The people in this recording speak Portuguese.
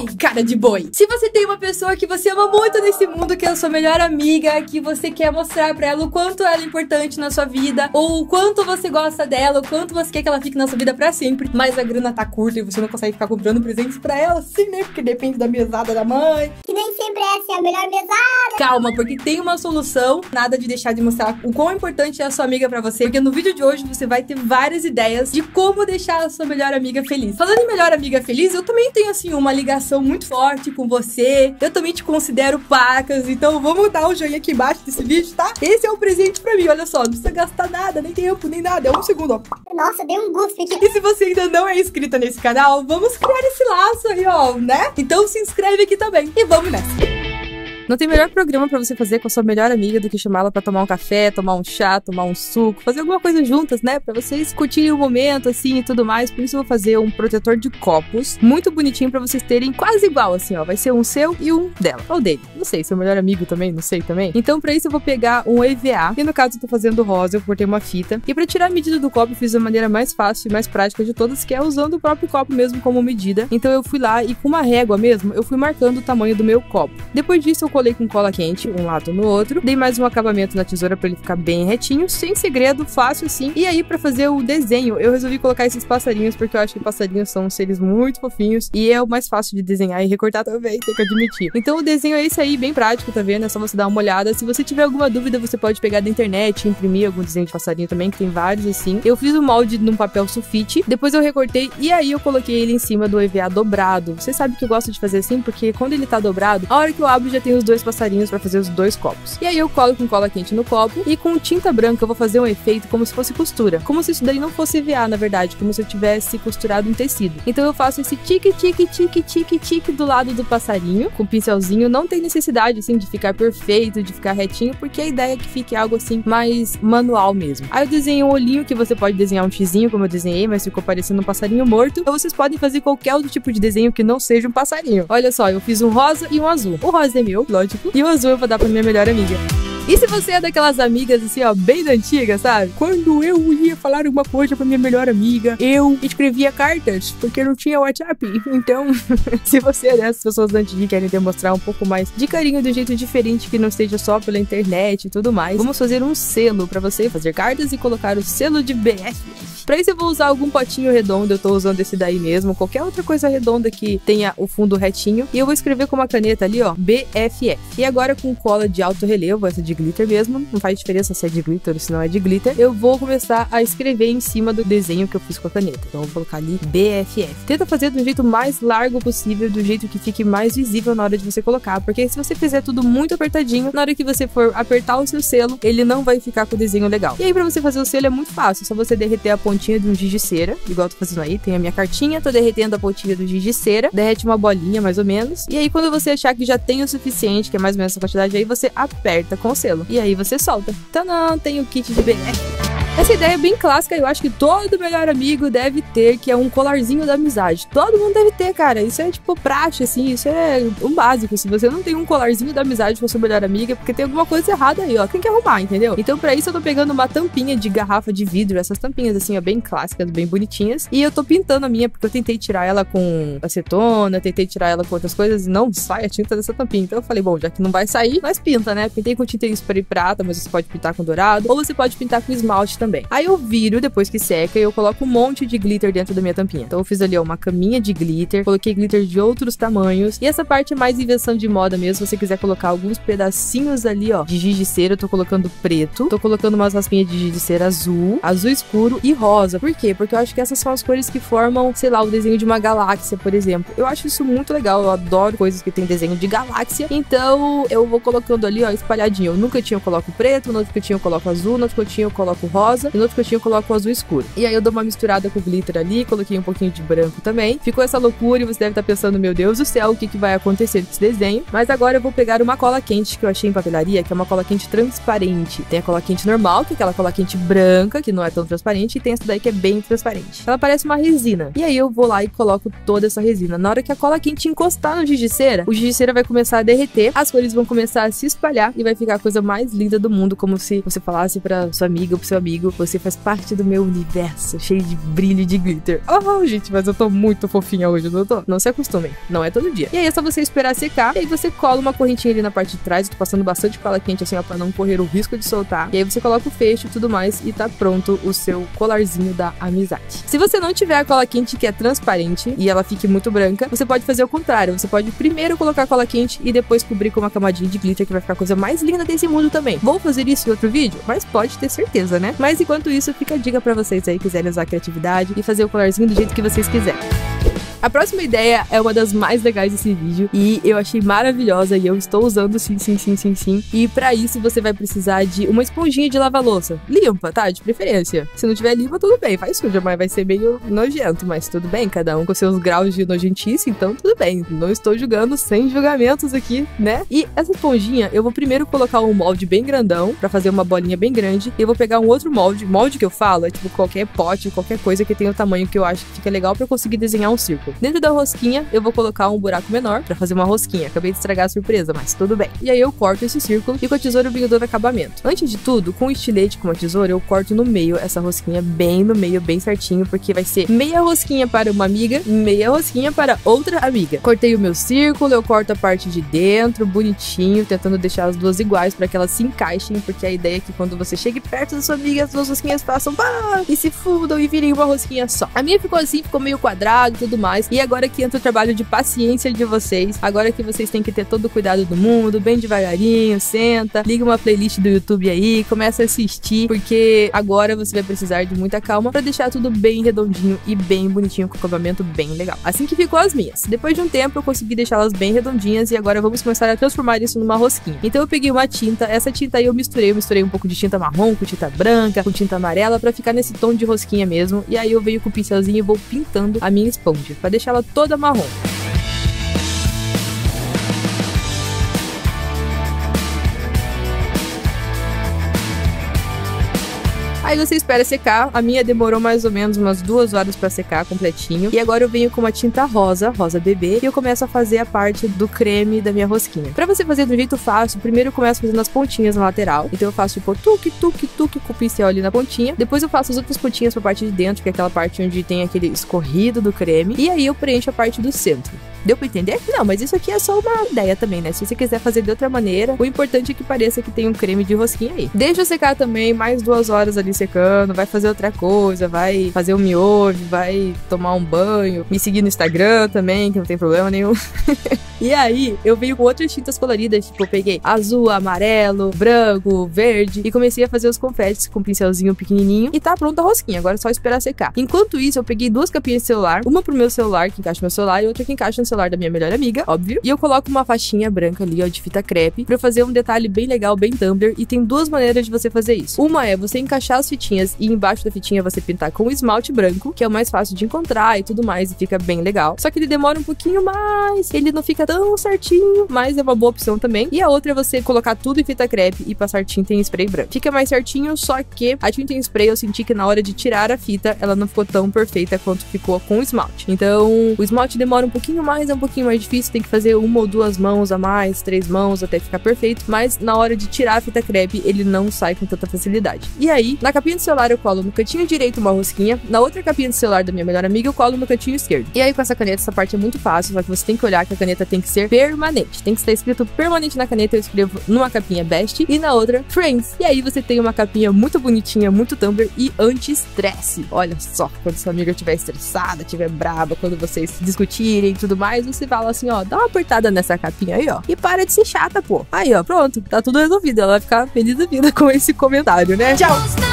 Ai, cara de boi. Se você tem uma pessoa que você ama muito nesse mundo, que é a sua melhor amiga, que você quer mostrar pra ela o quanto ela é importante na sua vida, ou o quanto você gosta dela, o quanto você quer que ela fique na sua vida pra sempre, mas a grana tá curta e você não consegue ficar comprando presentes pra ela, sim, né? Porque depende da mesada da mãe. Que nem sempre essa é a melhor mesada. Calma, porque tem uma solução. Nada de deixar de mostrar o quão importante é a sua amiga pra você, porque no vídeo de hoje você vai ter várias ideias de como deixar a sua melhor amiga feliz. Falando em melhor amiga feliz, eu também tenho, assim, uma ligação muito forte com você. Eu também te considero pacas, então vamos dar um joinha aqui embaixo desse vídeo, tá? Esse é um presente pra mim, olha só, não precisa gastar nada, nem tempo, nem nada, é um segundo, ó. Nossa, dei um gosto aqui. E se você ainda não é inscrita nesse canal, vamos criar esse laço aí, ó, né? Então se inscreve aqui também e vamos nessa. Não tem melhor programa pra você fazer com a sua melhor amiga do que chamá-la pra tomar um café, tomar um chá, tomar um suco, fazer alguma coisa juntas, né? Pra vocês curtirem o momento, assim, e tudo mais. Por isso eu vou fazer um protetor de copos muito bonitinho pra vocês terem quase igual, assim, ó. Vai ser um seu e um dela. Ou dele. Não sei, seu melhor amigo também, não sei também. Então pra isso eu vou pegar um EVA, e no caso eu tô fazendo rosa, eu cortei uma fita. E pra tirar a medida do copo eu fiz da maneira mais fácil e mais prática de todas, que é usando o próprio copo mesmo como medida. Então eu fui lá e com uma régua mesmo, eu fui marcando o tamanho do meu copo. Depois disso eu colei com cola quente, um lado no outro. Dei mais um acabamento na tesoura pra ele ficar bem retinho, sem segredo, fácil assim. E aí, pra fazer o desenho, eu resolvi colocar esses passarinhos, porque eu acho que passarinhos são seres muito fofinhos e é o mais fácil de desenhar e recortar também, tenho que admitir. Então o desenho é esse aí, bem prático, tá vendo? É só você dar uma olhada. Se você tiver alguma dúvida, você pode pegar da internet e imprimir algum desenho de passarinho também, que tem vários assim. Eu fiz o molde num papel sulfite, depois eu recortei e aí eu coloquei ele em cima do EVA dobrado. Você sabe que eu gosto de fazer assim, porque quando ele tá dobrado, a hora que eu abro já tem os dois passarinhos pra fazer os dois copos. E aí eu colo com cola quente no copo e com tinta branca eu vou fazer um efeito como se fosse costura. Como se isso daí não fosse EVA, na verdade, como se eu tivesse costurado um tecido. Então eu faço esse tique, tique, tique, tique, tique do lado do passarinho, com o pincelzinho. Não tem necessidade, assim, de ficar perfeito, de ficar retinho, porque a ideia é que fique algo, assim, mais manual mesmo. Aí eu desenho um olhinho, que você pode desenhar um xizinho, como eu desenhei, mas ficou parecendo um passarinho morto. Ou vocês podem fazer qualquer outro tipo de desenho que não seja um passarinho. Olha só, eu fiz um rosa e um azul. O rosa é meu, lógico, e o azul eu vou dar pra minha melhor amiga. E se você é daquelas amigas, assim, ó, bem da antiga, sabe? Quando eu ia falar alguma coisa pra minha melhor amiga, eu escrevia cartas, porque não tinha WhatsApp. Então, se você é dessas pessoas da antiga que querem demonstrar um pouco mais de carinho de um jeito diferente, que não seja só pela internet e tudo mais, vamos fazer um selo pra você fazer cartas e colocar o selo de BFF. Pra isso eu vou usar algum potinho redondo, eu tô usando esse daí mesmo, qualquer outra coisa redonda que tenha o fundo retinho. E eu vou escrever com uma caneta ali, ó, BFF. E agora com cola de alto relevo, essa de glitter mesmo, não faz diferença se é de glitter ou se não é de glitter, eu vou começar a escrever em cima do desenho que eu fiz com a caneta. Então eu vou colocar ali BFF. Tenta fazer do jeito mais largo possível, do jeito que fique mais visível na hora de você colocar, porque se você fizer tudo muito apertadinho, na hora que você for apertar o seu selo, ele não vai ficar com o desenho legal. E aí pra você fazer o selo é muito fácil, é só você derreter a pontinha de um giz de cera, igual eu tô fazendo aí, tem a minha cartinha, tô derretendo a pontinha do giz de cera, derrete uma bolinha mais ou menos, e aí quando você achar que já tem o suficiente, que é mais ou menos essa quantidade aí, você aperta com o selo, e aí você solta. Tadã, tem o kit de BFF. Essa ideia é bem clássica, eu acho que todo melhor amigo deve ter, que é um colarzinho da amizade. Todo mundo deve ter, cara. Isso é tipo praxe, assim, isso é um básico. Se você não tem um colarzinho da amizade com a sua melhor amiga, é porque tem alguma coisa errada aí, ó. Tem que arrumar, entendeu? Então pra isso eu tô pegando uma tampinha de garrafa de vidro, essas tampinhas assim, ó, bem clássicas, bem bonitinhas. E eu tô pintando a minha, porque eu tentei tirar ela com acetona, tentei tirar ela com outras coisas e não sai a tinta dessa tampinha. Então eu falei, bom, já que não vai sair, mas pinta, né? Pintei com tinta spray prata, mas você pode pintar com dourado, ou você pode pintar com esmalte também. Aí eu viro, depois que seca, e eu coloco um monte de glitter dentro da minha tampinha. Então eu fiz ali, ó, uma caminha de glitter, coloquei glitter de outros tamanhos, e essa parte é mais invenção de moda mesmo. Se você quiser colocar alguns pedacinhos ali, ó, de giz de cera, eu tô colocando preto, tô colocando umas raspinhas de giz de cera azul, azul escuro e rosa. Por quê? Porque eu acho que essas são as cores que formam, sei lá, o desenho de uma galáxia, por exemplo. Eu acho isso muito legal, eu adoro coisas que tem desenho de galáxia, então eu vou colocando ali, ó, espalhadinho. Eu nunca tinha eu coloco preto, no outro cantinho eu coloco azul, no outro cantinho eu coloco rosa, e no outro cantinho eu coloco azul escuro. E aí eu dou uma misturada com glitter ali, coloquei um pouquinho de branco também. Ficou essa loucura e você deve estar pensando, meu Deus do céu, o que vai acontecer com esse desenho? Mas agora eu vou pegar uma cola quente que eu achei em papelaria, que é uma cola quente transparente. Tem a cola quente normal, que é aquela cola quente branca, que não é tão transparente, e tem essa daí que é bem transparente. Ela parece uma resina. E aí eu vou lá e coloco toda essa resina. Na hora que a cola quente encostar no giz de cera, o giz de cera vai começar a derreter, as cores vão começar a se espalhar e vai ficar a coisa mais linda do mundo, como se você falasse pra sua amiga ou pro seu amigo comigo, você faz parte do meu universo, cheio de brilho e de glitter. Oh, gente, mas eu tô muito fofinha hoje, não tô? Não se acostumem, não é todo dia. E aí é só você esperar secar, e aí você cola uma correntinha ali na parte de trás, eu tô passando bastante cola quente assim, ó, pra não correr o risco de soltar. E aí você coloca o fecho e tudo mais, e tá pronto o seu colarzinho da amizade. Se você não tiver a cola quente que é transparente, e ela fique muito branca, você pode fazer o contrário, você pode primeiro colocar a cola quente e depois cobrir com uma camadinha de glitter, que vai ficar a coisa mais linda desse mundo também. Vou fazer isso em outro vídeo? Mas pode ter certeza, né? Mas enquanto isso, fica a dica pra vocês aí, quiserem usar a criatividade e fazer o colarzinho do jeito que vocês quiserem. A próxima ideia é uma das mais legais desse vídeo e eu achei maravilhosa e eu estou usando sim. E pra isso você vai precisar de uma esponjinha de lava-louça. Limpa, tá? De preferência. Se não tiver limpa, tudo bem. Faz suja, mas vai ser meio nojento. Mas tudo bem, cada um com seus graus de nojentice, então tudo bem. Não estou julgando, sem julgamentos aqui, né? E essa esponjinha, eu vou primeiro colocar um molde bem grandão pra fazer uma bolinha bem grande. E eu vou pegar um outro molde. Molde que eu falo é tipo qualquer pote, qualquer coisa que tenha o tamanho que eu acho que fica legal pra eu conseguir desenhar um círculo. Dentro da rosquinha, eu vou colocar um buraco menor pra fazer uma rosquinha. Acabei de estragar a surpresa, mas tudo bem. E aí eu corto esse círculo e com a tesoura eu venho dando acabamento. Antes de tudo, com o estilete, com a tesoura, eu corto no meio essa rosquinha bem no meio, bem certinho, porque vai ser meia rosquinha para uma amiga, meia rosquinha para outra amiga. Cortei o meu círculo, eu corto a parte de dentro, bonitinho, tentando deixar as duas iguais para que elas se encaixem, porque a ideia é que quando você chegue perto da sua amiga, as duas rosquinhas façam e se fundam e virem uma rosquinha só. A minha ficou assim, ficou meio quadrado e tudo mais, e agora que entra o trabalho de paciência de vocês, agora que vocês têm que ter todo o cuidado do mundo, bem devagarinho, senta, liga uma playlist do YouTube aí, começa a assistir, porque agora você vai precisar de muita calma pra deixar tudo bem redondinho e bem bonitinho, com acabamento bem legal. Assim que ficou as minhas. Depois de um tempo eu consegui deixá-las bem redondinhas e agora vamos começar a transformar isso numa rosquinha. Então eu peguei uma tinta, essa tinta aí eu misturei um pouco de tinta marrom com tinta branca, com tinta amarela pra ficar nesse tom de rosquinha mesmo, e aí eu venho com o pincelzinho e vou pintando a minha esponja, pra deixar ela toda marrom. Aí você espera secar, a minha demorou mais ou menos umas 2 horas pra secar completinho. E agora eu venho com uma tinta rosa bebê, e eu começo a fazer a parte do creme da minha rosquinha. Pra você fazer do jeito fácil, primeiro eu começo fazendo as pontinhas na lateral. Então eu faço tipo tuque com o pincel ali na pontinha. Depois eu faço as outras pontinhas pra parte de dentro, que é aquela parte onde tem aquele escorrido do creme. E aí eu preencho a parte do centro. Deu pra entender? Não, mas isso aqui é só uma ideia também, né? Se você quiser fazer de outra maneira, o importante é que pareça que tem um creme de rosquinha aí. Deixa eu secar também, mais 2 horas ali secando, vai fazer outra coisa, vai fazer um miojo, vai tomar um banho, me seguir no Instagram também, que não tem problema nenhum. E aí, eu venho com outras tintas coloridas, tipo, eu peguei azul, amarelo, branco, verde, e comecei a fazer os confetes com um pincelzinho pequenininho, e tá pronta a rosquinha, agora é só esperar secar. Enquanto isso, eu peguei 2 capinhas de celular, uma pro meu celular, que encaixa no meu celular, e outra que encaixa no celular da minha melhor amiga, óbvio, e eu coloco uma faixinha branca ali, ó, de fita crepe, pra eu fazer um detalhe bem legal, bem Tumblr, e tem 2 maneiras de você fazer isso. Uma é você encaixar as fitinhas e embaixo da fitinha você pintar com esmalte branco, que é o mais fácil de encontrar e tudo mais, e fica bem legal. Só que ele demora um pouquinho mais, ele não fica tão certinho, mas é uma boa opção também. E a outra é você colocar tudo em fita crepe e passar tinta em spray branco. Fica mais certinho, só que a tinta em spray eu senti que na hora de tirar a fita, ela não ficou tão perfeita quanto ficou com o esmalte. Então, o esmalte demora um pouquinho mais, é um pouquinho mais difícil, tem que fazer 1 ou 2 mãos a mais, 3 mãos até ficar perfeito, mas na hora de tirar a fita crepe, ele não sai com tanta facilidade. E aí, na capinha do celular eu colo no cantinho direito uma rosquinha, na outra capinha do celular da minha melhor amiga eu colo no cantinho esquerdo. E aí com essa caneta, essa parte é muito fácil, só que você tem que olhar que a caneta tem que ser permanente. Tem que estar escrito permanente na caneta, eu escrevo numa capinha Best e na outra Friends. E aí você tem uma capinha muito bonitinha, muito Tumblr e anti-estresse. Olha só, quando sua amiga estiver estressada, estiver braba, quando vocês discutirem e tudo mais, você fala assim, ó, dá uma apertada nessa capinha aí, ó, e para de ser chata, pô. Aí, ó, pronto, tá tudo resolvido. Ela vai ficar feliz da vida com esse comentário, né? Tchau!